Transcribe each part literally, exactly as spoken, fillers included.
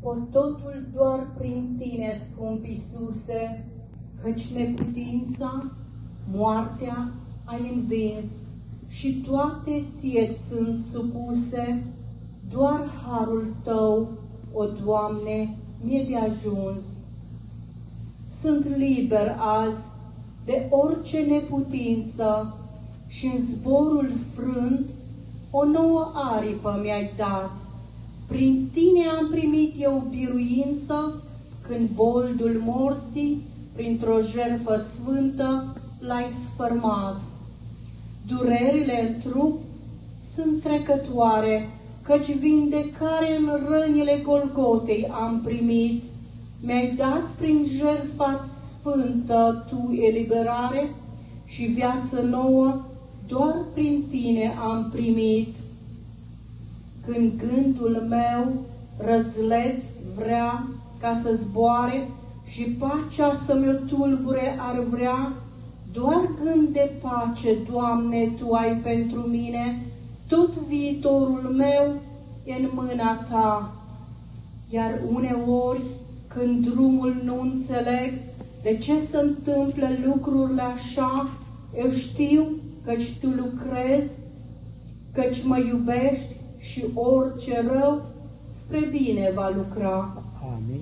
Pot totul doar prin Tine, scump Iisuse, căci neputința, moartea ai învins și toate Ție sunt supuse. Doar harul Tău, o Doamne, mi-e de ajuns. Sunt liber azi de orice neputință și în zborul frânt o nouă aripă mi-ai dat. Prin Tine am primit eu biruință, când boldul morții, printr-o jertfă sfântă, l-ai sfărmat. Durerile în trup sunt trecătoare, căci vindecare în rănile Golgotei am primit. Mi-ai dat prin jertfa sfântă Tu eliberare și viață nouă, doar prin Tine am primit. Când gândul meu răzleț vrea ca să zboare și pacea să mi-o tulbure ar vrea, doar gând de pace, Doamne, Tu ai pentru mine, tot viitorul meu e în mâna Ta. Iar uneori, când drumul nu înțeleg de ce se întâmplă lucrurile așa, eu știu căci Tu lucrezi, căci mă iubești și orice rău spre bine va lucra. Amin.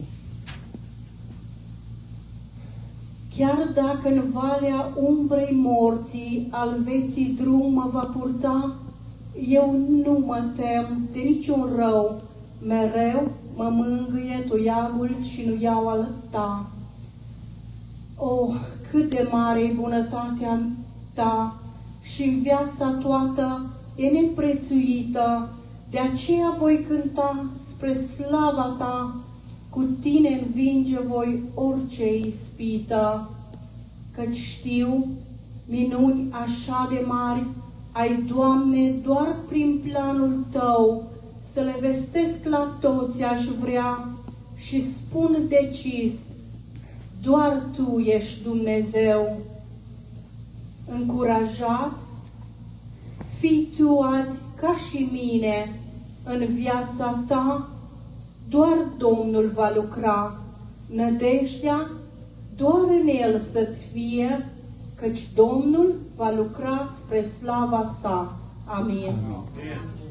Chiar dacă în valea umbrei morții al vieții drum mă va purta, eu nu mă tem de niciun rău, mereu mă mângâie toiagul și nu iau al Ta. Oh, cât de mare e bunătatea Ta și în viața toată e neprețuită, de aceea voi cânta spre slava Ta, cu Tine învinge voi orice ispită, căci știu minuni așa de mari ai, Doamne, doar prin planul Tău, să le vestesc la toți aș vrea și spun decis, doar Tu ești Dumnezeu. Încurajat, fii Tu azi ca și mine, în viața Ta doar Domnul va lucra, nădejdea doar în El să-ți fie, căci Domnul va lucra spre slava Sa. Amin. Amin.